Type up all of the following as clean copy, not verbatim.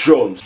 Thrones.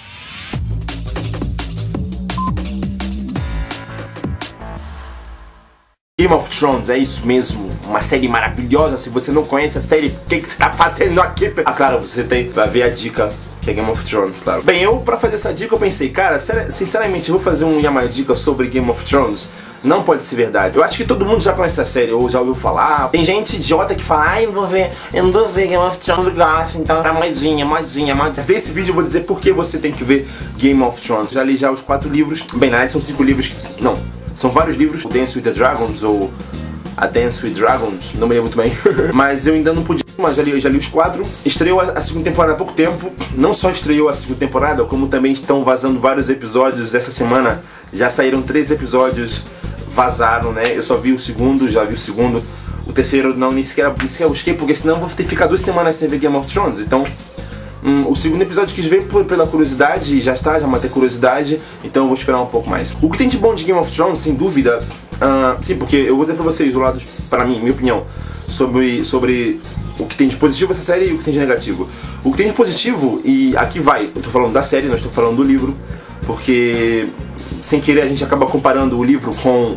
Game of Thrones, é isso mesmo, uma série maravilhosa. Se você não conhece a série, o que você tá fazendo aqui? Ah, claro, você vai ver a dica, que é Game of Thrones, claro. Bem, pra fazer essa dica eu pensei, cara, sinceramente, eu vou fazer uma dica sobre Game of Thrones. Não pode ser verdade. Eu acho que todo mundo já conhece a série, ou já ouviu falar. Tem gente idiota que fala, ai, eu não vou ver Game of Thrones, eu gosto, então pra modinha. Mas ver esse vídeo eu vou dizer por que você tem que ver Game of Thrones. Já li os 4 livros, bem, na verdade são 5 livros, não, são vários livros, Dance with the Dragons, ou A Dance with Dragons, não me lembro muito bem. Mas eu ainda não pude, mas já li os 4. Estreou a segunda temporada há pouco tempo. Não só estreou a segunda temporada, como também estão vazando vários episódios essa semana. Já saíram 3 episódios, vazaram, né? Eu só vi o segundo, já vi o segundo. O terceiro não, nem sequer busquei, porque senão eu vou ter que ficar 2 semanas sem ver Game of Thrones. Então, o segundo episódio quis ver pela curiosidade, e já matei curiosidade, então eu vou esperar um pouco mais. O que tem de bom de Game of Thrones, sem dúvida, sim, porque eu vou ter pra vocês o lado, pra mim, minha opinião, sobre o que tem de positivo essa série e o que tem de negativo. O que tem de positivo, e aqui vai, eu tô falando da série, não estou falando do livro, porque sem querer a gente acaba comparando o livro com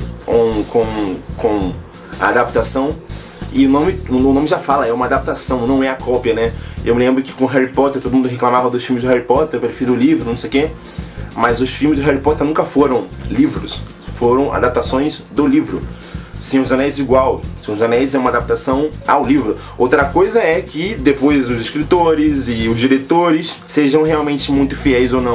a adaptação. E o nome já fala, é uma adaptação, não é a cópia, né? Eu me lembro que com Harry Potter todo mundo reclamava dos filmes do Harry Potter, eu prefiro o livro, não sei o quê. Mas os filmes do Harry Potter nunca foram livros, foram adaptações do livro. Senhor dos Anéis igual, Senhor dos Anéis é uma adaptação ao livro. Outra coisa é que depois os escritores e os diretores sejam realmente muito fiéis ou não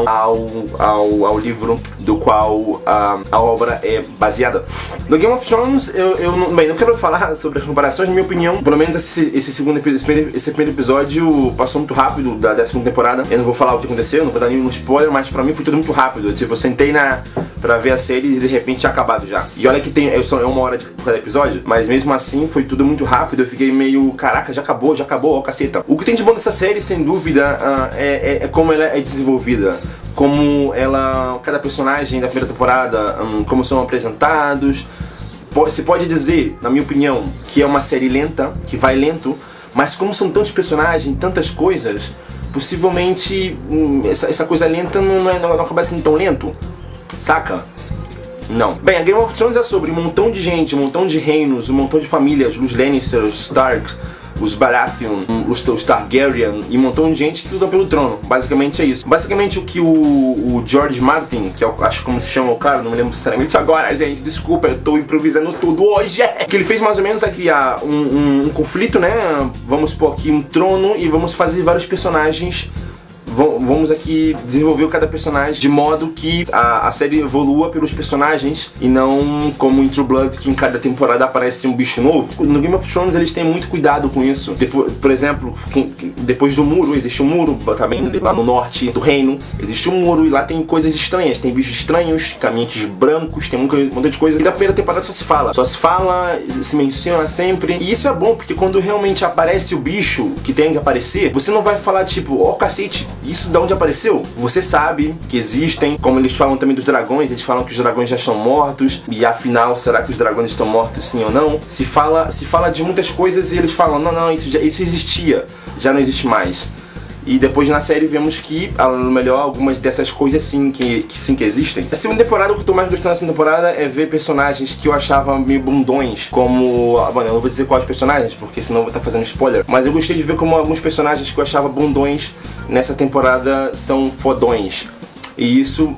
ao livro do qual a obra é baseada. No Game of Thrones, não quero falar sobre as comparações, na minha opinião, pelo menos esse primeiro episódio passou muito rápido da 10ª temporada. Eu não vou falar o que aconteceu, não vou dar nenhum spoiler, mas pra mim foi tudo muito rápido. Tipo, eu sentei pra ver a série e de repente tinha acabado já. E olha que é 1 hora de cada episódio, mas mesmo assim foi tudo muito rápido. Eu fiquei meio, caraca, já acabou, ó, caceta. O que tem de bom dessa série, sem dúvida, é como ela é desenvolvida, como cada personagem da primeira temporada, como são apresentados. Se pode dizer, na minha opinião, que é uma série lenta, que vai lento, mas como são tantos personagens, tantas coisas, possivelmente essa coisa lenta não acaba sendo tão lento, saca? Não. Bem, a Game of Thrones é sobre um montão de gente, um montão de reinos, um montão de famílias, os Lannister, os Stark, os Baratheon, os Targaryen e um montão de gente que lutam pelo trono. Basicamente é isso. Basicamente o que o George Martin, que eu acho como se chama o cara, não me lembro sinceramente agora, gente, desculpa, eu tô improvisando tudo hoje. O que ele fez mais ou menos é criar um conflito, né? Vamos pôr aqui um trono e vamos fazer vários personagens. Vamos aqui desenvolver cada personagem de modo que a série evolua pelos personagens e não como em True Blood, que em cada temporada aparece um bicho novo. No Game of Thrones eles têm muito cuidado com isso. Por exemplo, depois do muro, existe um muro, também lá no norte do reino, existe um muro e lá tem coisas estranhas, tem bichos estranhos, caminhantes brancos, tem um montão de coisa. E da primeira temporada só se fala, se menciona sempre. E isso é bom, porque quando realmente aparece o bicho que tem que aparecer, você não vai falar tipo, ó, cacete, isso de onde apareceu? Você sabe que existem, como eles falam também dos dragões, eles falam que os dragões já estão mortos, e afinal, será que os dragões estão mortos sim ou não? Se fala de muitas coisas e eles falam, não, isso existia, já não existe mais. E depois na série vemos que, no melhor, algumas dessas coisas sim que existem. A segunda temporada, o que eu tô mais gostando da segunda temporada é ver personagens que eu achava meio bundões, como... Bom, eu não vou dizer quais personagens, porque senão eu vou estar fazendo spoiler. Mas eu gostei de ver como alguns personagens que eu achava bundões nessa temporada são fodões. E isso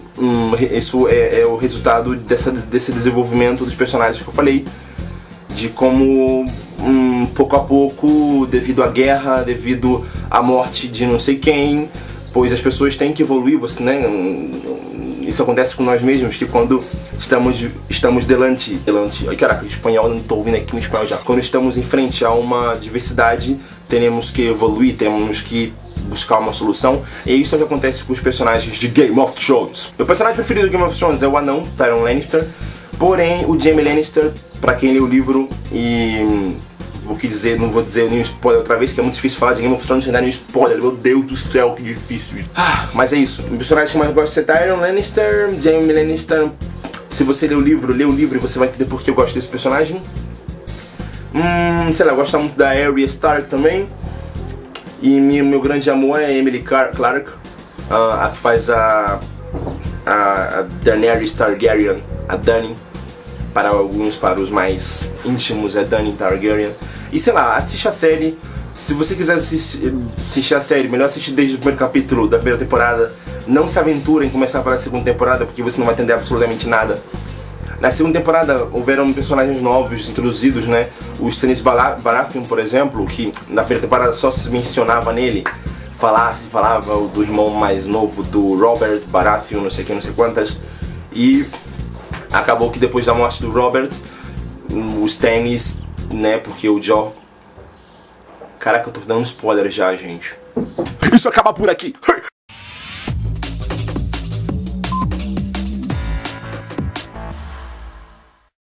é o resultado desse desenvolvimento dos personagens que eu falei. De como, pouco a pouco, devido à guerra, devido à morte de não sei quem, pois as pessoas têm que evoluir, né? Isso acontece com nós mesmos, que quando estamos delante... Ai, caraca, espanhol, não tô ouvindo aqui no espanhol já. Quando estamos em frente a uma diversidade, temos que evoluir, temos que buscar uma solução. E isso é o que acontece com os personagens de Game of Thrones. Meu personagem preferido do Game of Thrones é o anão, Tyrion Lannister. Porém, o Jaime Lannister, pra quem lê o livro, e não vou dizer nenhum spoiler outra vez, que é muito difícil falar de Game of Thrones sem dar nenhum spoiler, meu Deus do céu, que difícil isso. Mas é isso, o personagem que mais gosto é Tyrion Lannister, Jaime Lannister. Se você lê o livro e você vai entender por que eu gosto desse personagem. Sei lá, eu gosto muito da Arya Stark também. E meu grande amor é Emily Clarke. a que faz a Daenerys Targaryen, a Dany. Para alguns, para os mais íntimos, é Dany Targaryen. E sei lá, assiste a série. Se você quiser assistir a série, melhor assistir desde o primeiro capítulo da primeira temporada. Não se aventure em começar pela segunda temporada, porque você não vai entender absolutamente nada. Na segunda temporada houveram personagens novos introduzidos, né? O Stannis Baratheon, por exemplo, que na primeira temporada só se mencionava nele. Falava do irmão mais novo do Robert Baratheon, não sei quem, não sei quantas. E acabou que depois da morte do Robert, o Stannis, né, porque o Jon... Caraca, eu tô dando spoiler já, gente. Isso acaba por aqui!